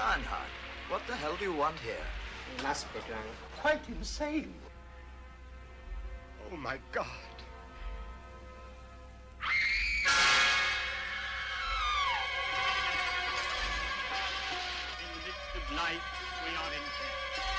Lionheart, what the hell do you want here? You must be going quite insane. Oh, my God. In the midst of light, we are in death.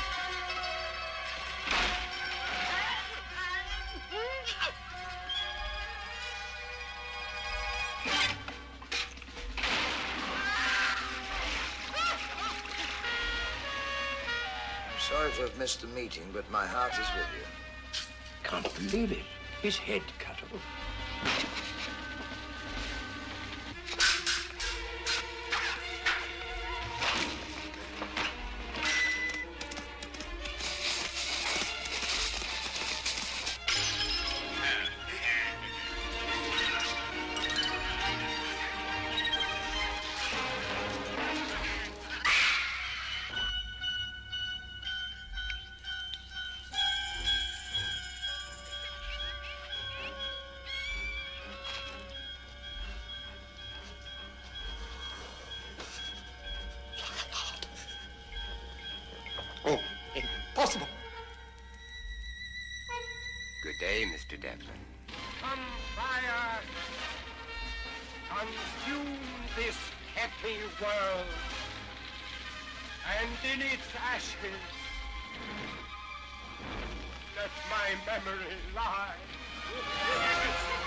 Sorry to have missed the meeting, but my heart is with you. Can't believe it. His head cut off. Oh, impossible. Good day, Mr. Devlin. Come, fire! Consume this happy world, and in its ashes, let my memory lie.